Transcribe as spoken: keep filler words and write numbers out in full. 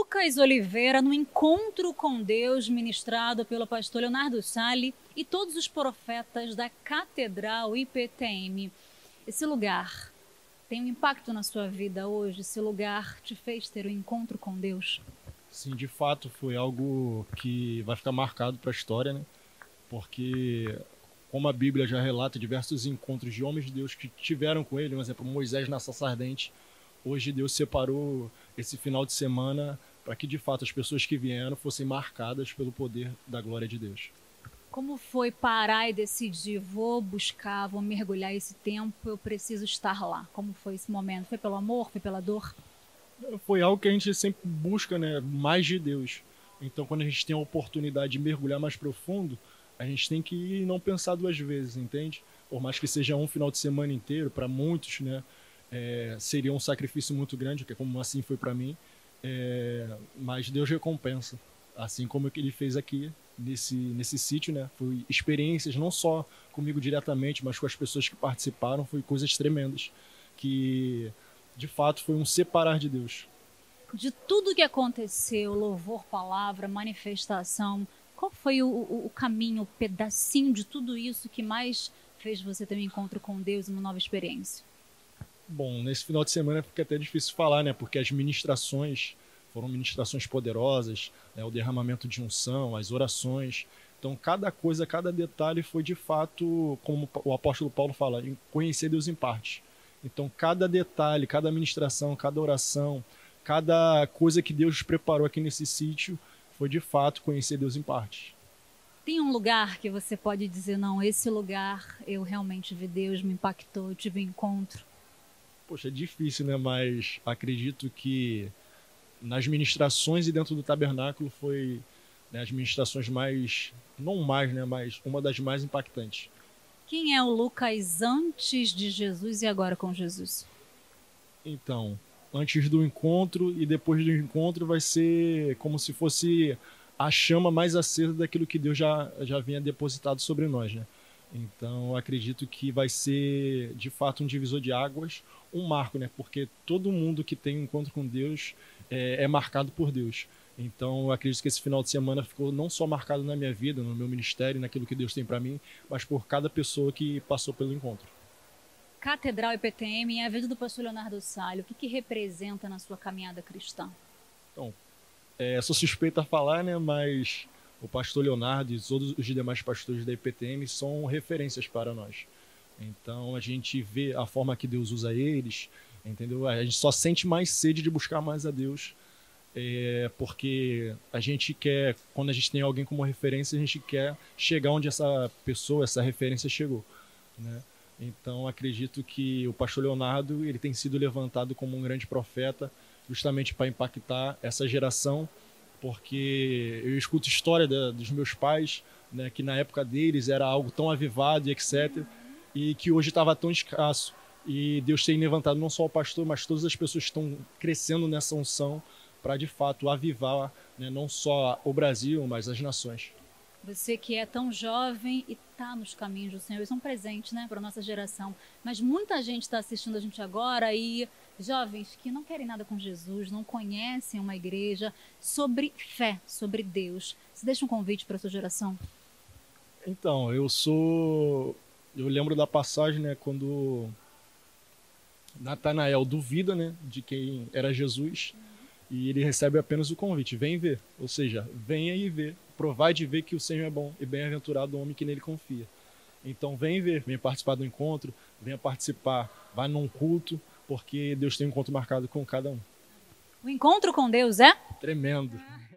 Lucas Oliveira no Encontro com Deus, ministrado pelo pastor Leonardo Sali e todos os profetas da Catedral I P T M. Esse lugar tem um impacto na sua vida hoje? Esse lugar te fez ter um encontro com Deus? Sim, de fato foi algo que vai ficar marcado para a história, né? Porque, como a Bíblia já relata diversos encontros de homens de Deus que tiveram com ele, por exemplo, Moisés na sarça ardente, hoje Deus separou esse final de semana para que, de fato, as pessoas que vieram fossem marcadas pelo poder da glória de Deus. Como foi parar e decidir, vou buscar, vou mergulhar esse tempo, eu preciso estar lá? Como foi esse momento? Foi pelo amor? Foi pela dor? Foi algo que a gente sempre busca, né? Mais de Deus. Então, quando a gente tem a oportunidade de mergulhar mais profundo, a gente tem que ir e não pensar duas vezes, entende? Por mais que seja um final de semana inteiro, para muitos, né? É, seria um sacrifício muito grande, que é como assim foi para mim. É, mas Deus recompensa. Assim como ele fez aqui nesse, nesse sítio, né? Foi experiências não só comigo diretamente, mas com as pessoas que participaram, foi coisas tremendas. Que, de fato, foi um separar de Deus. De tudo que aconteceu, louvor, palavra, manifestação, qual foi o, o, o caminho, o pedacinho de tudo isso que mais fez você ter um encontro com Deus e uma nova experiência? Bom, nesse final de semana fica até difícil falar, né? Porque as ministrações foram ministrações poderosas, né? O derramamento de unção, as orações. Então, cada coisa, cada detalhe foi de fato, como o apóstolo Paulo fala, conhecer Deus em parte. Então, cada detalhe, cada ministração, cada oração, cada coisa que Deus preparou aqui nesse sítio foi de fato conhecer Deus em parte. Tem um lugar que você pode dizer, não, esse lugar eu realmente vi Deus, me impactou, eu tive um encontro? Poxa, é difícil, né? Mas acredito que nas ministrações e dentro do tabernáculo foi, né, as ministrações mais, não mais, né? Mas uma das mais impactantes. Quem é o Lucas antes de Jesus e agora com Jesus? Então, antes do encontro e depois do encontro vai ser como se fosse a chama mais acesa daquilo que Deus já, já havia depositado sobre nós, né? Então, acredito que vai ser, de fato, um divisor de águas, um marco, né? Porque todo mundo que tem um encontro com Deus é, é marcado por Deus. Então, eu acredito que esse final de semana ficou não só marcado na minha vida, no meu ministério, naquilo que Deus tem para mim, mas por cada pessoa que passou pelo encontro. Catedral I P T M é a vida do pastor Leonardo Sali. O que, que representa na sua caminhada cristã? Então, é, sou suspeito a falar, né? Mas o pastor Leonardo e todos os demais pastores da I P T M são referências para nós. Então, a gente vê a forma que Deus usa eles, entendeu? A gente só sente mais sede de buscar mais a Deus, é, porque a gente quer, quando a gente tem alguém como referência, a gente quer chegar onde essa pessoa, essa referência chegou, né? Então, acredito que o pastor Leonardo ele tem sido levantado como um grande profeta, justamente para impactar essa geração, porque eu escuto história da, dos meus pais, né, que na época deles era algo tão avivado e etcétera, e que hoje estava tão escasso. E Deus tem levantado não só o pastor, mas todas as pessoas que estão crescendo nessa unção para, de fato, avivar, né, não só o Brasil, mas as nações. Você que é tão jovem e está nos caminhos do Senhor, isso é um presente, né, para a nossa geração. Mas muita gente está assistindo a gente agora e jovens que não querem nada com Jesus, não conhecem uma igreja, sobre fé, sobre Deus. Você deixa um convite para a sua geração? Então, eu sou... Eu lembro da passagem, né, quando Natanael duvida, né, de quem era Jesus, e ele recebe apenas o convite, vem ver. Ou seja, venha e vê, provar de ver que o Senhor é bom e bem-aventurado o homem que nele confia. Então vem ver, venha participar do encontro, venha participar, vai num culto, porque Deus tem um encontro marcado com cada um. O encontro com Deus é? Tremendo.